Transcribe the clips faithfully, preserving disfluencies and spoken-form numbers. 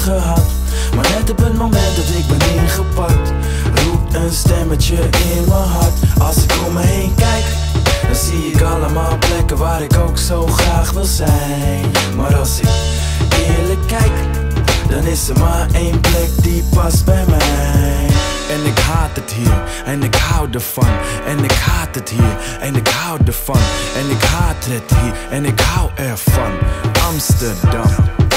gehad. Maar net op het moment dat ik ben ingepakt, roept een stemmetje in mijn hart. Als ik om me heen kijk, dan zie ik allemaal plekken waar ik ook zo graag wil zijn. Maar als ik eerlijk kijk, dan is er maar één plek die past bij mij. En ik haat het hier, en ik hou ervan. En ik haat het hier, en ik hou ervan. En ik haat het hier, en ik hou ervan. Amsterdam.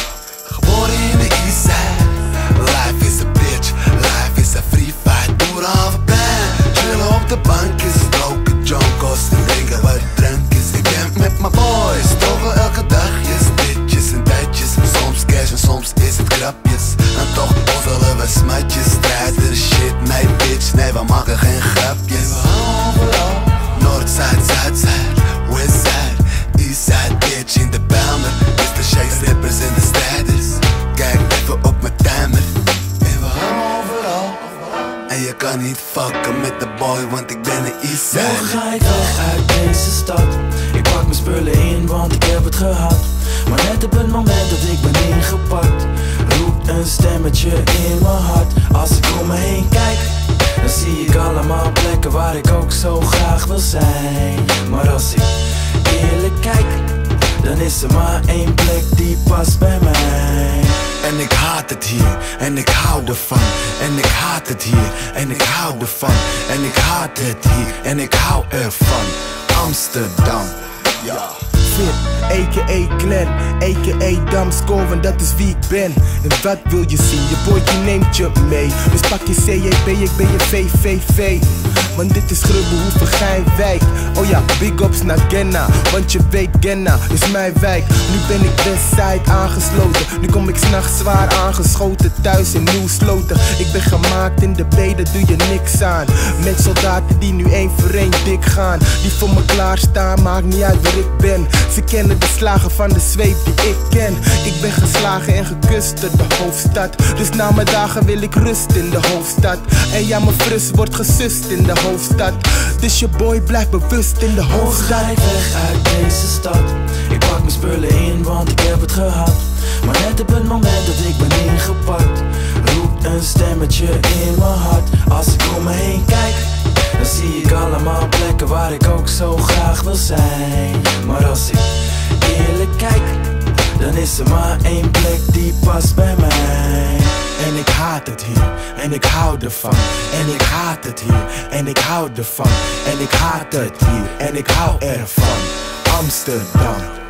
Geboren in de Eastside. Life is a bitch, life is a free fight. Door halve plein, chillen op de bankjes, roken jonkos en drinken wat drankjes. Ik ben met mijn boys, toch elke dagjes, ditjes en datjes. Soms cash en soms is het grapjes. En toch bozzelen we smatjes, strijder shit, nee bitch, nee we maken geen grapjes. Overal, Noord, Zuid, Zuid, Zuid, West Side, East Side, bitch in de Belmer. Is de shake strippers in de steders. Kijk even op mijn timer. En we hangen overal. En je kan niet fucken met de boy, want ik ben een Eastside. Morgen ga ik weg uit deze stad. Ik pak mijn spullen in, want ik heb het gehad. Maar net op het moment dat ik ben ingepakt, roept een stemmetje in mijn hart. Als ik om me heen kijk, dan zie ik allemaal plekken waar ik ook zo graag wil zijn. Maar als ik eerlijk kijk, dan is er maar één plek die past bij mij. En ik haat het hier, en ik hou ervan. En ik haat het hier, en ik hou ervan. En ik haat het hier, en ik hou ervan. Amsterdam. Ja. Fit, a k a. Glenn, a k a. Damscore, want dat is wie ik ben. En wat wil je zien? Je boytje neemt je mee. Dus pak je C J B, ik ben je V V V. Want dit is Grubbel, hoeveel gein wijk. Oh ja, big ups naar Genna, want je weet Genna is mijn wijk. Nu ben ik Westside aangesloten. Nu kom ik s'nachts zwaar aangeschoten, thuis in Nieuwsloten. Ik ben gemaakt in de B, daar doe je niks aan. Met soldaten die nu één voor één dik gaan. Die voor me klaarstaan, maakt niet uit waar ik ben. Ze kennen de slagen van de zweep die ik ken. Ik ben geslagen en gekust door de hoofdstad. Dus na mijn dagen wil ik rust in de hoofdstad. En ja, mijn frus wordt gesust in de hoofdstad. Dus je boy blijft bewust in de Morgen hoofdstad. ga ik weg uit deze stad. Ik pak mijn spullen in, want ik heb het gehad. Maar net op het moment dat ik ben ingepakt, roept een stemmetje in mijn hart. Als ik om me heen kijk, dan zie ik allemaal plekken waar ik ook zo graag wil zijn. Maar als ik eerlijk kijk, dan is er maar één plek die past bij mij. En ik haat het hier, en ik hou ervan. En ik haat het hier, en ik hou ervan. En ik haat het hier, en ik hou ervan. Amsterdam.